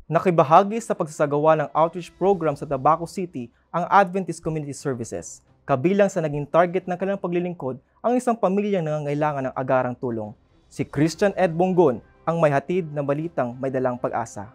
Nakibahagi sa pagsasagawa ng outreach program sa Tabaco City ang Adventist Community Services. Kabilang sa naging target ng kanilang paglilingkod ang isang pamilyang nangangailangan ng agarang tulong. Si Christian Ed Bonggon ang may hatid na balitang may dalang pag-asa.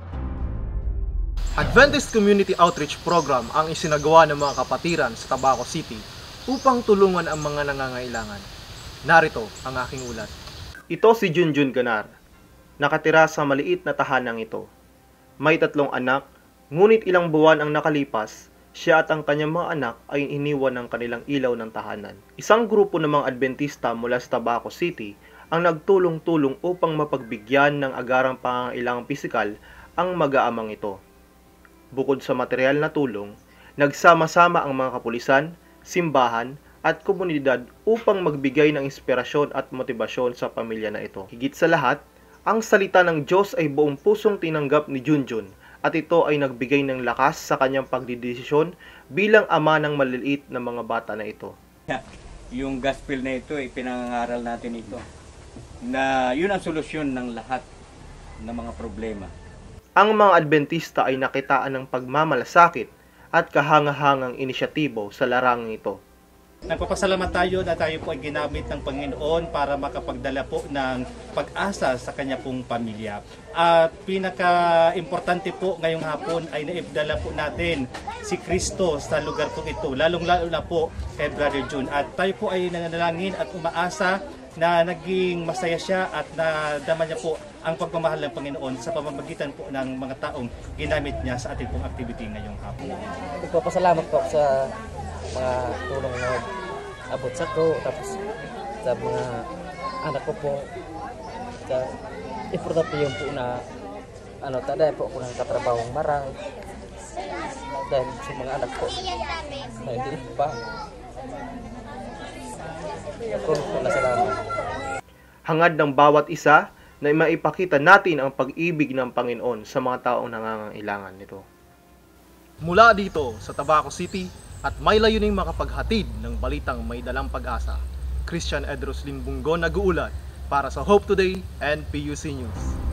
Adventist Community Outreach Program ang isinagawa ng mga kapatiran sa Tabaco City upang tulungan ang mga nangangailangan. Narito ang aking ulat. Ito si Junjun Ganar. Nakatira sa maliit na tahanang ito. May 3 anak, ngunit ilang buwan ang nakalipas, siya at ang kanyang mga anak ay iniwan ng kanilang ilaw ng tahanan. Isang grupo ng mga Adventista mula sa Tabaco City ang nagtulong-tulong upang mapagbigyan ng agarang pangangailangang pisikal ang mag-aamang ito. Bukod sa material na tulong, nagsama-sama ang mga kapulisan, simbahan, at komunidad upang magbigay ng inspirasyon at motibasyon sa pamilya na ito. Higit sa lahat, ang salita ng Diyos ay buong pusong tinanggap ni Junjun at ito ay nagbigay ng lakas sa kanyang pagdidesisyon bilang ama ng maliliit na mga bata na ito. Yung gospel na ito, pinangangaral natin ito, na yun ang solusyon ng lahat ng mga problema. Ang mga Adventista ay nakitaan ng pagmamalasakit at kahangahangang inisyatibo sa larangang ito. Nagpapasalamat tayo na tayo po ay ginamit ng Panginoon para makapagdala po ng pag-asa sa kanya pong pamilya. At pinaka-importante po ngayong hapon ay naibdala po natin si Kristo sa lugar po ito, lalong-lalo na po kay Brother Jun. At tayo po ay nananalangin at umaasa na naging masaya siya at nadama niya po ang pagmamahal ng Panginoon sa pamamagitan po ng mga taong ginamit niya sa ating pong activity ngayong hapon. Nagpapasalamat po sa mga tulong na abot sa ko, tapos sa mga anak ko po, sa importante yung po na tada po ako ng katrabahong marang dahil sa mga anak ko na hindi pa ako po nasalamat. Hangad ng bawat isa na maipakita natin ang pag-ibig ng Panginoon sa mga taong nangangailangan nito. Mula dito sa Tabaco City at may layuning makapaghatid ng balitang may dalang pag-asa, Christian Ed Bonggon nag-uulat para sa Hope Today and PUC News.